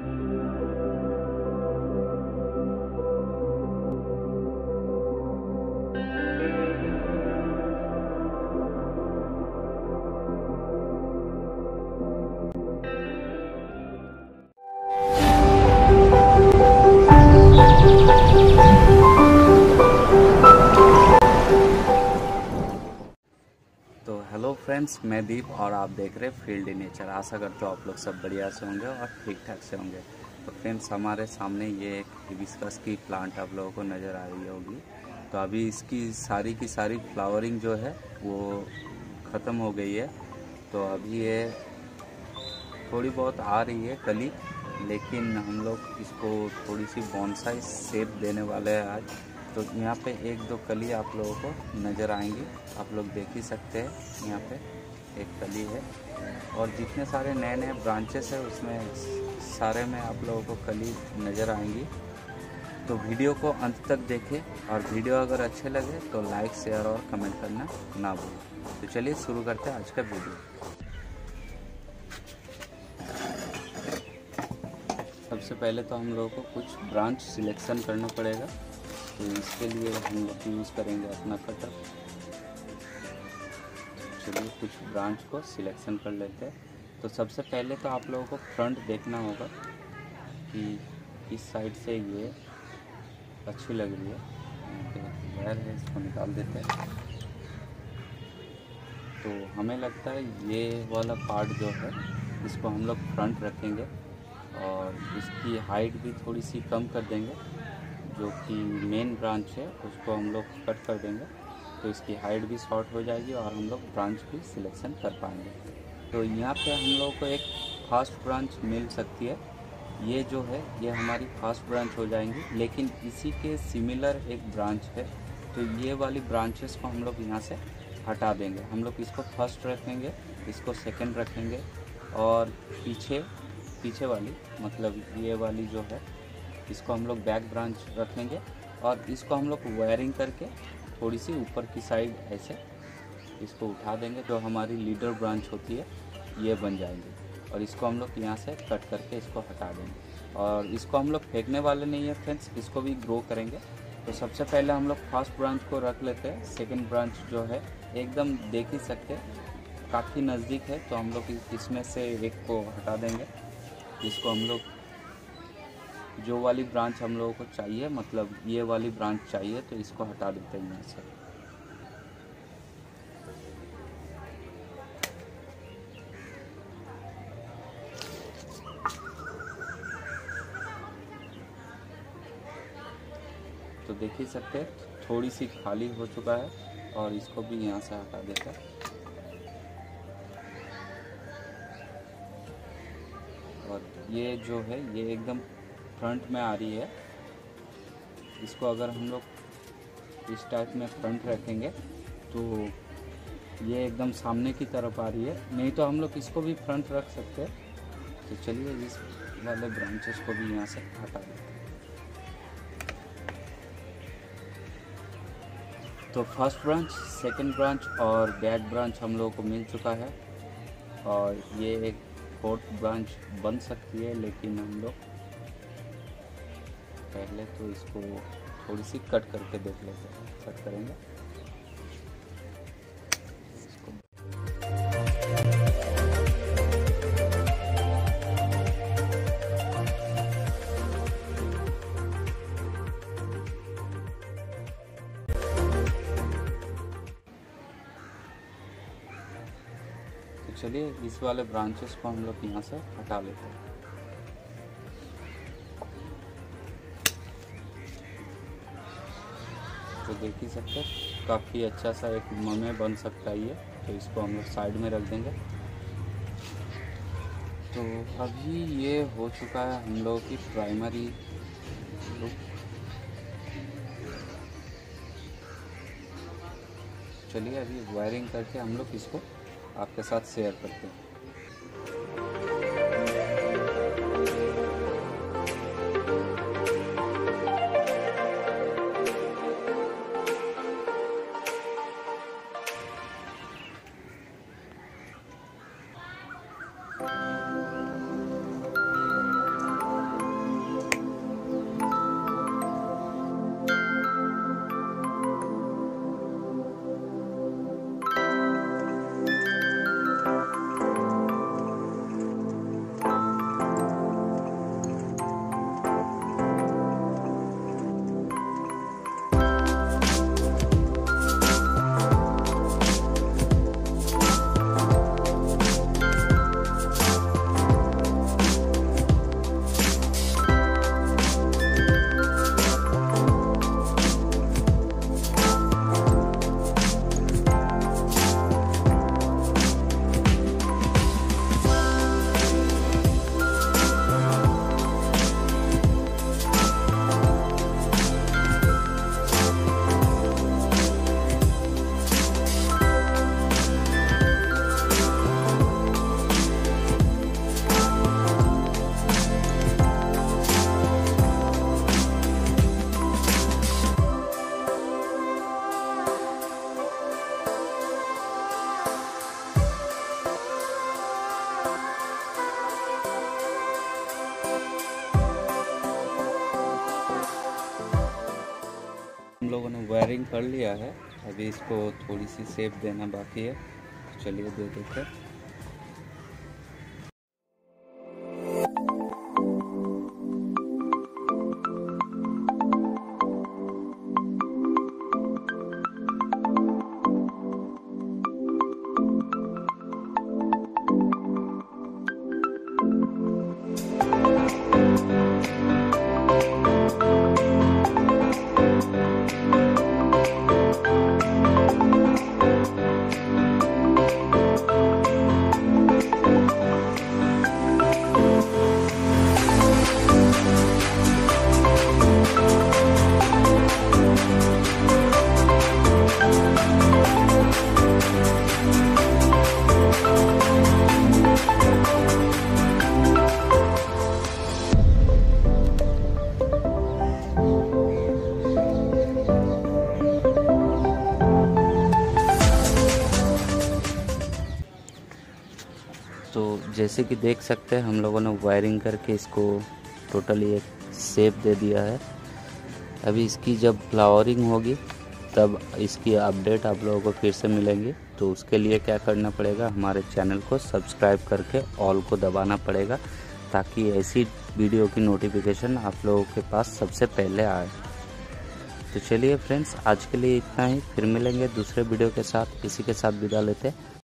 तो hello friends, मैं दीप और आप देख रहे हैं फील्ड इन नेचर। आशा करता हूँ आप लोग सब बढ़िया से होंगे और ठीक ठाक से होंगे। तो फ्रेंड्स, हमारे सामने ये एक हिबिस्कस की प्लांट आप लोगों को नज़र आ रही होगी। तो अभी इसकी सारी की सारी फ्लावरिंग जो है वो ख़त्म हो गई है। तो अभी ये थोड़ी बहुत आ रही है कली, लेकिन हम लोग इसको थोड़ी सी बोनसाई शेप देने वाले हैं आज। तो यहाँ पे एक दो कली आप लोगों को नज़र आएंगी, आप लोग देख ही सकते हैं। यहाँ पे एक कली है और जितने सारे नए नए ब्रांचेस है उसमें सारे में आप लोगों को कली नज़र आएंगी। तो वीडियो को अंत तक देखें और वीडियो अगर अच्छे लगे तो लाइक, शेयर और कमेंट करना ना भूलें। तो चलिए शुरू करते हैं आज का वीडियो। सबसे पहले तो हम लोगों को कुछ ब्रांच सिलेक्शन करना पड़ेगा। तो इसके लिए हम लोग यूज़ करेंगे अपना कटर। चलिए कुछ ब्रांच को सिलेक्शन कर लेते हैं। तो सबसे पहले तो आप लोगों को फ्रंट देखना होगा कि इस साइड से ये अच्छी लग रही है। वायर है, इसको निकाल देते हैं। तो हमें लगता है ये वाला पार्ट जो है इसको हम लोग फ्रंट रखेंगे और इसकी हाइट भी थोड़ी सी कम कर देंगे। जो कि मेन ब्रांच है उसको हम लोग कट कर देंगे, तो इसकी हाइट भी शॉर्ट हो जाएगी और हम लोग ब्रांच भी सिलेक्शन कर पाएंगे। तो यहाँ पे हम लोगों को एक फास्ट ब्रांच मिल सकती है। ये जो है ये हमारी फास्ट ब्रांच हो जाएंगी, लेकिन इसी के सिमिलर एक ब्रांच है। तो ये वाली ब्रांचेस को हम लोग यहाँ से हटा देंगे। हम लोग इसको फर्स्ट रखेंगे, इसको सेकंड रखेंगे और पीछे वाली मतलब ये वाली जो है इसको हम लोग बैक ब्रांच रखेंगे और इसको हम लोग वायरिंग करके थोड़ी सी ऊपर की साइड ऐसे इसको उठा देंगे। जो हमारी लीडर ब्रांच होती है ये बन जाएंगे और इसको हम लोग यहाँ से कट करके इसको हटा देंगे। और इसको हम लोग फेंकने वाले नहीं है फ्रेंड्स, इसको भी ग्रो करेंगे। तो सबसे पहले हम लोग फर्स्ट ब्रांच को रख लेते हैं। सेकेंड ब्रांच जो है एकदम देख ही सकते हैं काफ़ी नज़दीक है, तो हम लोग इसमें से एक को हटा देंगे। इसको हम लोग जो वाली ब्रांच हम लोगों को चाहिए, मतलब ये वाली ब्रांच चाहिए, तो इसको हटा देते हैं यहाँ से। तो देख ही सकते हैं थोड़ी सी खाली हो चुका है और इसको भी यहाँ से हटा देते हैं। और ये जो है ये एकदम फ्रंट में आ रही है। इसको अगर हम लोग इस टाइप में फ्रंट रखेंगे तो ये एकदम सामने की तरफ आ रही है, नहीं तो हम लोग इसको भी फ्रंट रख सकते हैं। तो चलिए इस वाले ब्रांचेस को भी यहाँ से हटा देते हैं। तो फर्स्ट ब्रांच, सेकंड ब्रांच और बैक ब्रांच हम लोगों को मिल चुका है और ये एक फोर्थ ब्रांच बन सकती है, लेकिन हम लोग पहले तो इसको थोड़ी सी कट करके देख लेते हैं। कट करेंगे इसको। तो चलिए इस वाले ब्रांचेस को हम लोग यहाँ से हटा लेते हैं। तो देख ही सकते हैं काफ़ी अच्छा सा एक ममे बन सकता है ये। तो इसको हम लोग साइड में रख देंगे। तो अभी ये हो चुका है हम लोगों की प्राइमरी लुक। चलिए अभी वायरिंग करके हम लोग इसको आपके साथ शेयर करते हैं। ने वायरिंग कर लिया है, अभी इसको थोड़ी सी शेप देना बाकी है, तो चलिए दे देते हैं। तो जैसे कि देख सकते हैं हम लोगों ने वायरिंग करके इसको टोटली एक शेप दे दिया है। अभी इसकी जब फ्लावरिंग होगी तब इसकी अपडेट आप लोगों को फिर से मिलेंगी। तो उसके लिए क्या करना पड़ेगा, हमारे चैनल को सब्सक्राइब करके ऑल को दबाना पड़ेगा, ताकि ऐसी वीडियो की नोटिफिकेशन आप लोगों के पास सबसे पहले आए। तो चलिए फ्रेंड्स, आज के लिए इतना ही, फिर मिलेंगे दूसरे वीडियो के साथ। इसी के साथ विदा लेते हैं।